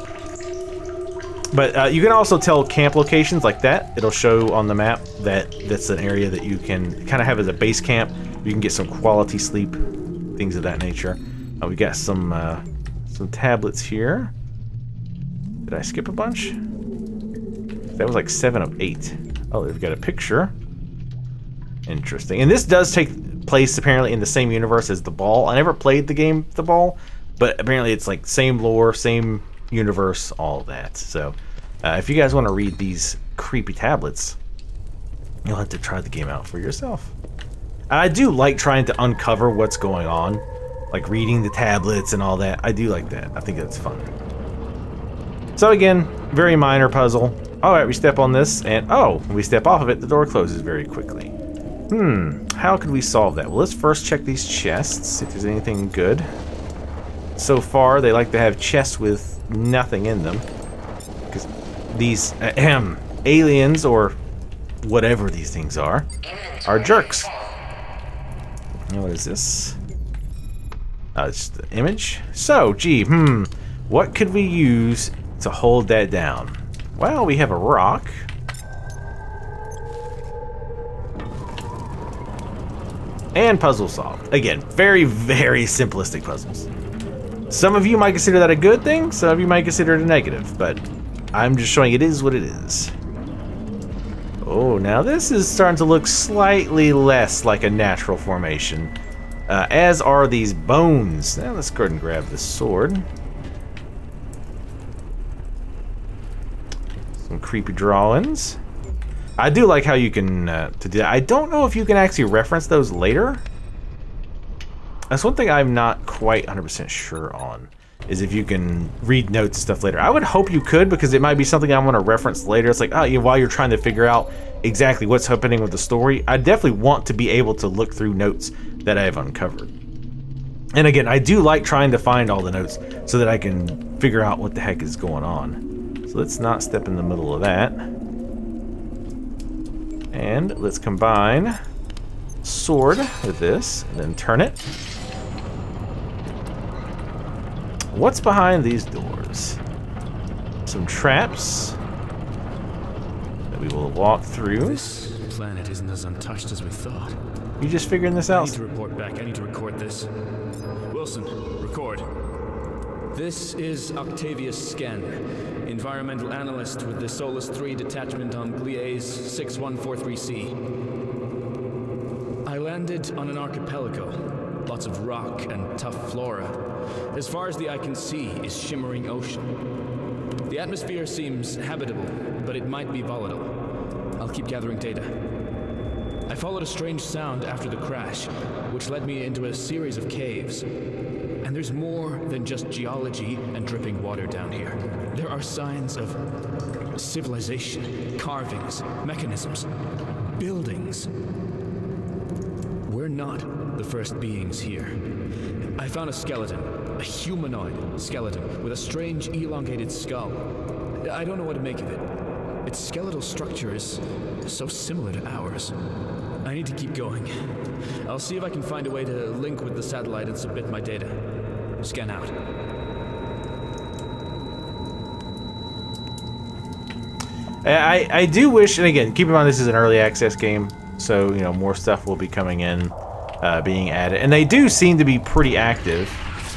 But uh, you can also tell camp locations like that. It'll show on the map that that's an area that you can kind of have as a base camp. You can get some quality sleep, things of that nature. Uh, we got some uh, some tablets here. Did I skip a bunch? That was like seven of eight. Oh, we've got a picture. Interesting. And this does take place apparently in the same universe as The Ball. I never played the game The Ball, but apparently it's like same lore, same universe, all that. So uh, if you guys want to read these creepy tablets, you'll have to try the game out for yourself. I do like trying to uncover what's going on, like reading the tablets and all that. I do like that. I think that's fun. So again, very minor puzzle. Alright, we step on this, and oh, when we step off of it, the door closes very quickly. Hmm, how could we solve that? Well, let's first check these chests, see if there's anything good. So far, they like to have chests with nothing in them. Because these ahem, aliens, or whatever these things are, are jerks. And what is this? Oh, it's the image. So, gee, hmm, what could we use to hold that down? Well, we have a rock. And puzzle solved. Again, very, very simplistic puzzles. Some of you might consider that a good thing, some of you might consider it a negative, but I'm just showing it is what it is. Oh, now this is starting to look slightly less like a natural formation, uh, as are these bones. Now let's go ahead and grab the sword. Some creepy drawings. I do like how you can uh, to do that. I don't know if you can actually reference those later. That's one thing I'm not quite one hundred percent sure on, is if you can read notes and stuff later. I would hope you could, because it might be something I want to reference later. It's like, oh, you know, while you're trying to figure out exactly what's happening with the story, I definitely want to be able to look through notes that I have uncovered. And again, I do like trying to find all the notes so that I can figure out what the heck is going on. So let's not step in the middle of that. And let's combine sword with this, and then turn it. What's behind these doors? Some traps that we will walk through. This planet isn't as untouched as we thought. You just figuring this I out? need to report back. I need to record this. Wilson, record. This is Octavius Scanner, environmental analyst with the Solus three detachment on Gliese six one four three C. I landed on an archipelago, lots of rock and tough flora. As far as the eye can see is shimmering ocean. The atmosphere seems habitable, but it might be volatile. I'll keep gathering data. I followed a strange sound after the crash, which led me into a series of caves. And there's more than just geology and dripping water down here. There are signs of civilization, carvings, mechanisms, buildings. We're not the first beings here. I found a skeleton, a humanoid skeleton with a strange elongated skull. I don't know what to make of it. Its skeletal structure is so similar to ours. I need to keep going. I'll see if I can find a way to link with the satellite and submit my data. Scan out. I, I do wish, and again, keep in mind this is an early access game, so, you know, more stuff will be coming in, uh, being added. And they do seem to be pretty active.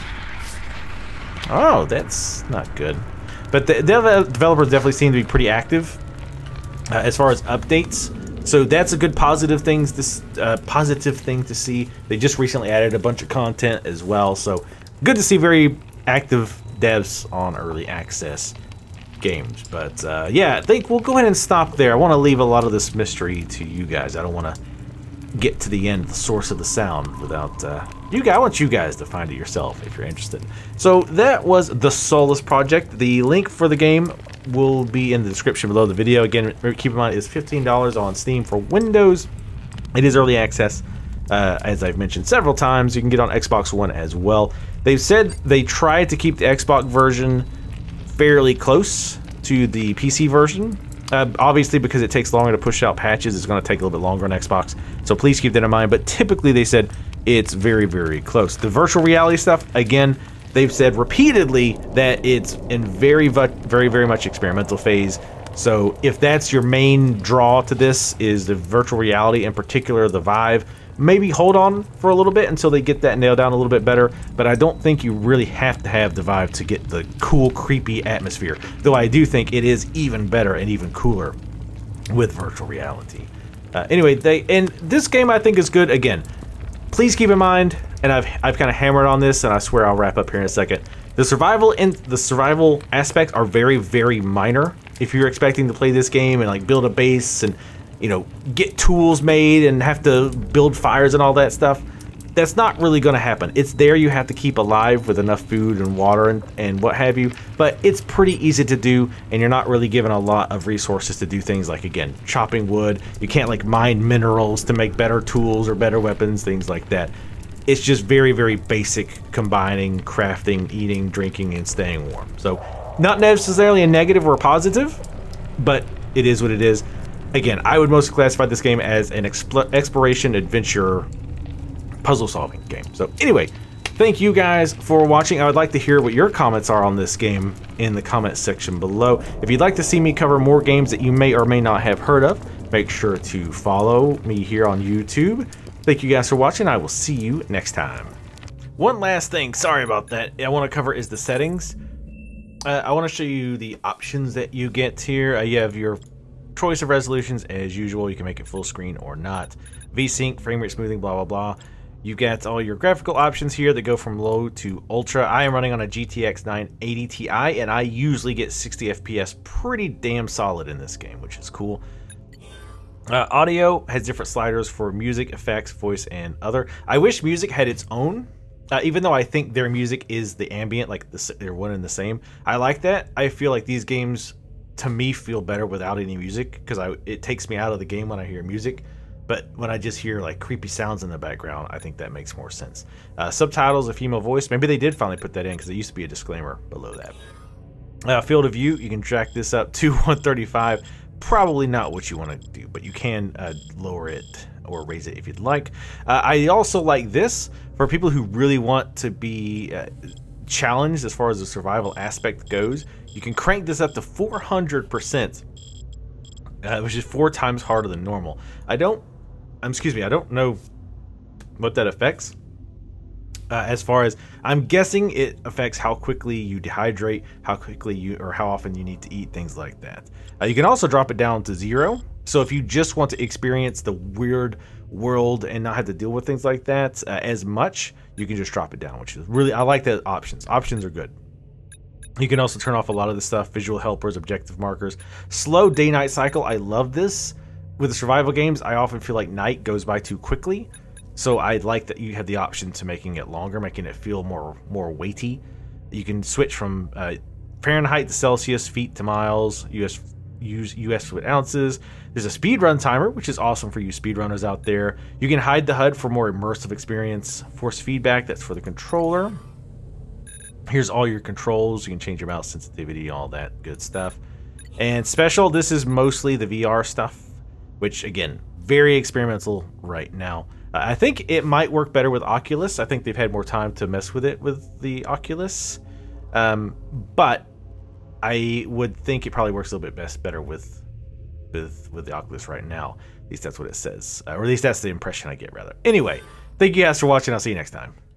Oh, that's not good. But the, the developers definitely seem to be pretty active uh, as far as updates. So that's a good positive things. This uh, positive thing to see. They just recently added a bunch of content as well. So good to see very active devs on early access games. But uh, yeah, I think we'll go ahead and stop there. I want to leave a lot of this mystery to you guys. I don't want to get to the end, the source of the sound, without uh, you guys. I want you guys to find it yourself if you're interested. So that was the Solus project. The link for the game will be in the description below the video. Again, keep in mind it's fifteen dollars on Steam for Windows. It is early access, uh, as I've mentioned several times. You can get on Xbox One as well. They've said they tried to keep the Xbox version fairly close to the P C version. Uh, obviously, because it takes longer to push out patches, it's going to take a little bit longer on Xbox. So please keep that in mind. But typically, they said it's very, very close. The virtual reality stuff, again, they've said repeatedly that it's in very, very, very much experimental phase. So if that's your main draw to this, is the virtual reality, in particular the Vive, maybe hold on for a little bit until they get that nailed down a little bit better. But I don't think you really have to have the Vive to get the cool, creepy atmosphere. Though I do think it is even better and even cooler with virtual reality. Uh, anyway, they and this game I think is good. Again, please keep in mind, and I've I've kind of hammered on this, and I swear I'll wrap up here in a second. The survival and the survival aspects are very, very minor. If you're expecting to play this game and like build a base and, you know, get tools made and have to build fires and all that stuff, that's not really going to happen. It's there, you have to keep alive with enough food and water and, and what have you, but it's pretty easy to do, and you're not really given a lot of resources to do things like, again, chopping wood. You can't like mine minerals to make better tools or better weapons, things like that. It's just very, very basic combining, crafting, eating, drinking, and staying warm. So not necessarily a negative or a positive, but it is what it is. Again, I would mostly classify this game as an exploration adventure puzzle solving game. So anyway, thank you guys for watching. I would like to hear what your comments are on this game in the comment section below. If you'd like to see me cover more games that you may or may not have heard of, make sure to follow me here on YouTube. Thank you guys for watching. I will see you next time. One last thing, sorry about that, I want to cover is the settings. Uh, I want to show you the options that you get here. Uh, you have your choice of resolutions as usual. You can make it full screen or not. V-Sync, frame rate smoothing, blah, blah, blah. You get all your graphical options here that go from low to ultra. I am running on a G T X nine eighty Ti, and I usually get sixty F P S pretty damn solid in this game, which is cool. Uh, audio has different sliders for music, effects, voice, and other. I wish music had its own, uh, even though I think their music is the ambient, like the, they're one and the same. I like that. I feel like these games, to me, feel better without any music, because I it takes me out of the game when I hear music. But when I just hear like creepy sounds in the background, I think that makes more sense. Uh, subtitles, a female voice. Maybe they did finally put that in, because there used to be a disclaimer below that. Uh, field of view, you can track this up to one thirty-five. Probably not what you want to do, but you can uh, lower it or raise it if you'd like. Uh, I also like this for people who really want to be uh, challenged as far as the survival aspect goes. You can crank this up to four hundred percent, uh, which is four times harder than normal. I don't, um, excuse me, I don't know what that affects. Uh, as far as, I'm guessing it affects how quickly you dehydrate, how quickly you, or how often you need to eat, things like that. Uh, you can also drop it down to zero. So if you just want to experience the weird world and not have to deal with things like that uh, as much, you can just drop it down, which is really, I like the options. Options are good. You can also turn off a lot of the stuff, visual helpers, objective markers, slow day-night cycle. I love this. With the survival games, I often feel like night goes by too quickly. So I like that you have the option to making it longer, making it feel more more weighty. You can switch from uh, Fahrenheit to Celsius, feet to miles, U S use U S fluid ounces. There's a speed run timer, which is awesome for you speedrunners out there. You can hide the H U D for more immersive experience. Force feedback, that's for the controller. Here's all your controls. You can change your mouse sensitivity, all that good stuff. And special, this is mostly the V R stuff, which again, very experimental right now. Uh, I think it might work better with Oculus. I think they've had more time to mess with it with the Oculus. Um, but I would think it probably works a little bit best better with with with the Oculus right now. At least that's what it says, uh, or at least that's the impression I get rather. Anyway, thank you guys for watching. I'll see you next time.